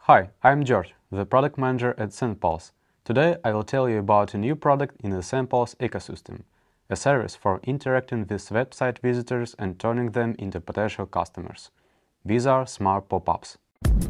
Hi, I'm George, the product manager at SendPulse. Today I will tell you about a new product in the SendPulse ecosystem, a service for interacting with website visitors and turning them into potential customers. These are smart pop-ups.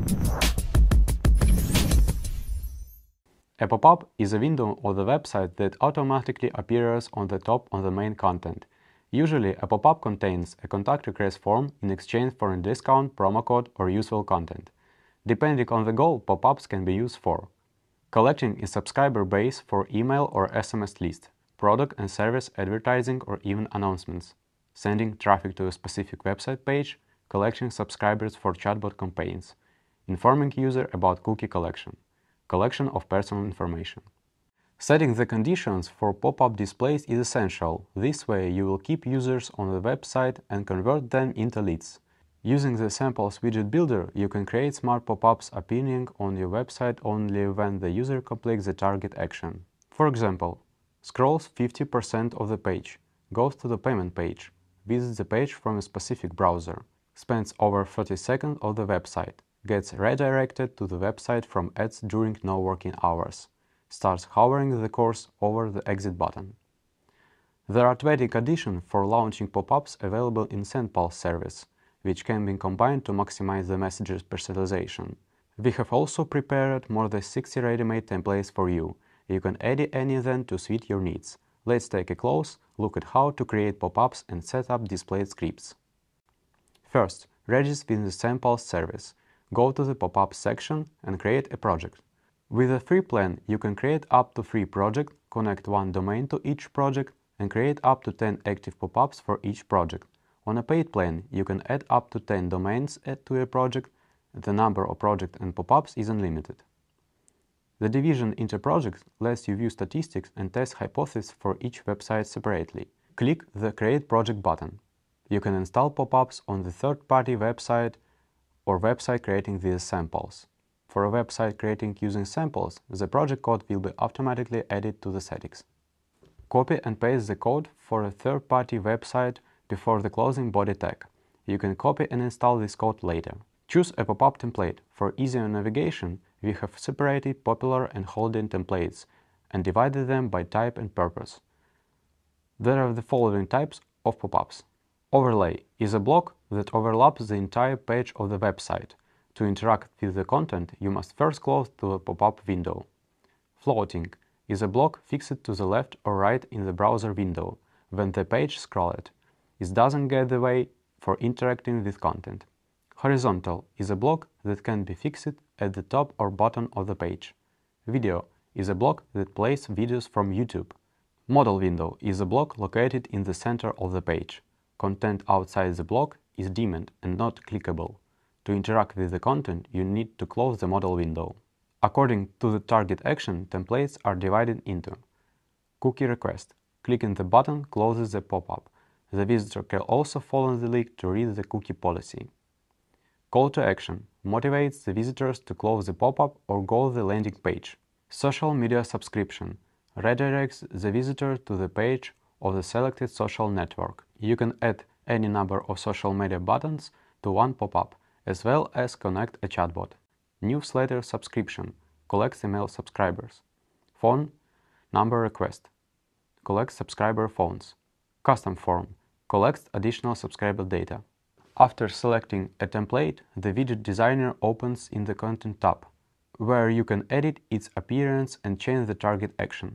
A pop-up is a window on the website that automatically appears on the top of the main content. Usually, a pop-up contains a contact request form in exchange for a discount, promo code, or useful content. Depending on the goal, pop-ups can be used for collecting a subscriber base for email or SMS list, product and service advertising or even announcements, sending traffic to a specific website page, collecting subscribers for chatbot campaigns, informing user about cookie collection of personal information. Setting the conditions for pop-up displays is essential. This way you will keep users on the website and convert them into leads. Using the SendPulse widget builder, you can create smart pop-ups appearing on your website only when the user completes the target action. For example, scrolls 50% of the page, goes to the payment page, visits the page from a specific browser, spends over 30 seconds on the website, gets redirected to the website from ads during no-working hours, starts hovering the cursor over the exit button. There are 20 conditions for launching pop-ups available in SendPulse service, which can be combined to maximize the message's personalization. We have also prepared more than 60 ready-made templates for you. You can edit any of them to suit your needs. Let's take a close look at how to create pop-ups and set up display scripts. First, register with the SendPulse service. Go to the pop-up section and create a project. With a free plan, you can create up to 3 projects, connect one domain to each project, and create up to 10 active pop-ups for each project. On a paid plan, you can add up to 10 domains to a project. The number of projects and pop-ups is unlimited. The division into projects lets you view statistics and test hypotheses for each website separately. Click the Create Project button. You can install pop-ups on the third-party website or website creating with SendPulse. For a website creating using SendPulse, the project code will be automatically added to the settings. Copy and paste the code for a third-party website before the closing body tag. You can copy and install this code later. Choose a pop-up template. For easier navigation, we have separated popular and holding templates and divided them by type and purpose. There are the following types of pop-ups. Overlay is a block that overlaps the entire page of the website. To interact with the content, you must first close the pop-up window. Floating is a block fixed to the left or right in the browser window when the page is scrolled. It doesn't get the way for interacting with content. Horizontal is a block that can be fixed at the top or bottom of the page. Video is a block that plays videos from YouTube. Modal window is a block located in the center of the page. Content outside the block is dimmed and not clickable. To interact with the content, you need to close the modal window. According to the target action, templates are divided into cookie request. Clicking the button closes the pop-up. The visitor can also follow the link to read the cookie policy. Call to action motivates the visitors to close the pop-up or go to the landing page. Social media subscription redirects the visitor to the page of the selected social network. You can add any number of social media buttons to one pop-up, as well as connect a chatbot. Newsletter subscription collects email subscribers. Phone number request collects subscriber phones. Custom form collects additional subscriber data. After selecting a template, the widget designer opens in the Content tab, where you can edit its appearance and change the target action.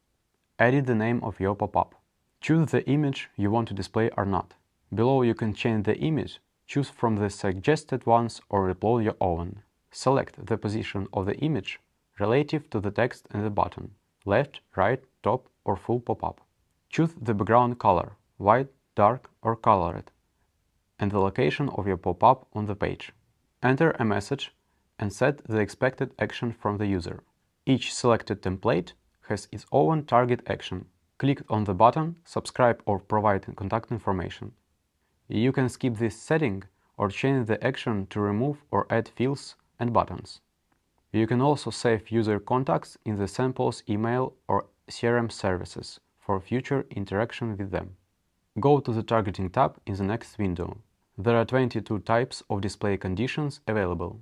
Edit the name of your pop-up. Choose the image you want to display or not. Below you can change the image, choose from the suggested ones or upload your own. Select the position of the image relative to the text and the button, left, right, top or full pop-up. Choose the background color, white, dark or colored, and the location of your pop-up on the page. Enter a message and set the expected action from the user. Each selected template has its own target action. Click on the button, subscribe or provide contact information. You can skip this setting or change the action to remove or add fields and buttons. You can also save user contacts in the SendPulse email or CRM services for future interaction with them. Go to the Targeting tab in the next window. There are 22 types of display conditions available.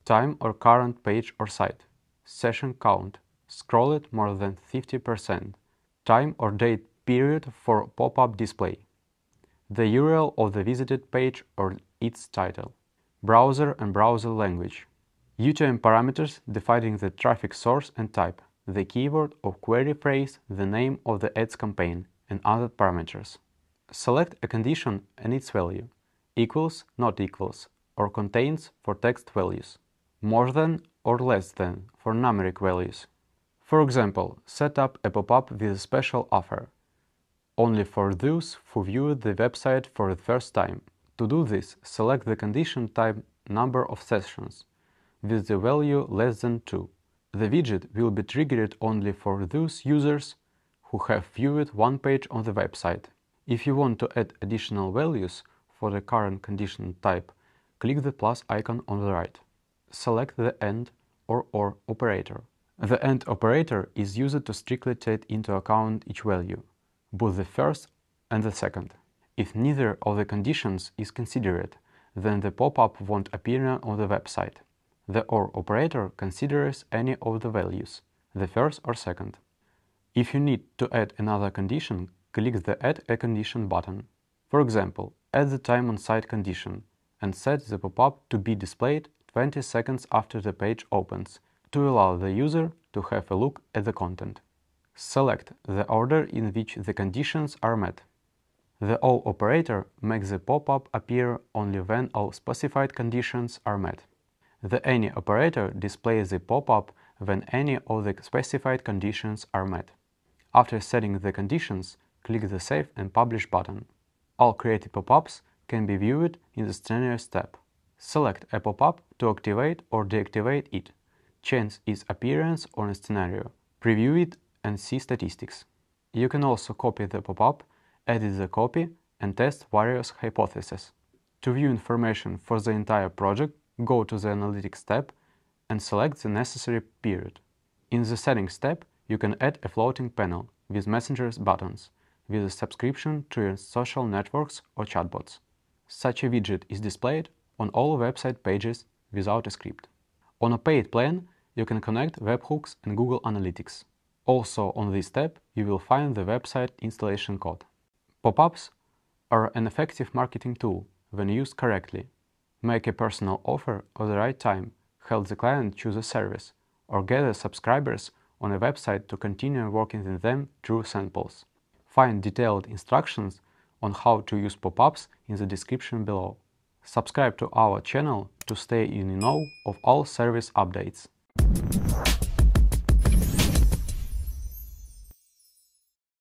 time or current page or site, session count, scroll it more than 50%, time or date period for pop-up display, the URL of the visited page or its title, browser and browser language, UTM parameters defining the traffic source and type, the keyword or query phrase, the name of the ads campaign, and other parameters. Select a condition and its value, equals, not equals, or contains for text values, more than or less than for numeric values. For example, set up a pop-up with a special offer, only for those who viewed the website for the first time. To do this, select the condition type number of sessions, with the value less than 2. The widget will be triggered only for those users who have viewed one page on the website. If you want to add additional values for the current condition type, click the plus icon on the right. Select the AND or operator. The AND operator is used to strictly take into account each value, both the first and the second. If neither of the conditions is considered, then the pop-up won't appear on the website. The OR operator considers any of the values, the first or second. If you need to add another condition, click the Add a Condition button. For example, add the time on site condition and set the pop-up to be displayed 20 seconds after the page opens to allow the user to have a look at the content. Select the order in which the conditions are met. The OR operator makes the pop-up appear only when all specified conditions are met. The ANY operator displays the pop-up when any of the specified conditions are met. After setting the conditions, click the Save and Publish button. All created pop-ups can be viewed in the Scenarios tab. Select a pop-up to activate or deactivate it, change its appearance on a scenario, preview it, and see statistics. You can also copy the pop-up, edit the copy, and test various hypotheses. To view information for the entire project, go to the Analytics tab and select the necessary period. In the Settings tab, you can add a floating panel with messengers buttons, with a subscription to your social networks or chatbots. Such a widget is displayed on all website pages without a script. On a paid plan, you can connect webhooks and Google Analytics. Also on this tab, you will find the website installation code. Pop-ups are an effective marketing tool when used correctly. Make a personal offer at the right time, help the client choose a service, or gather subscribers on a website to continue working with them through SendPulse. Find detailed instructions on how to use pop-ups in the description below. Subscribe to our channel to stay in the know of all service updates.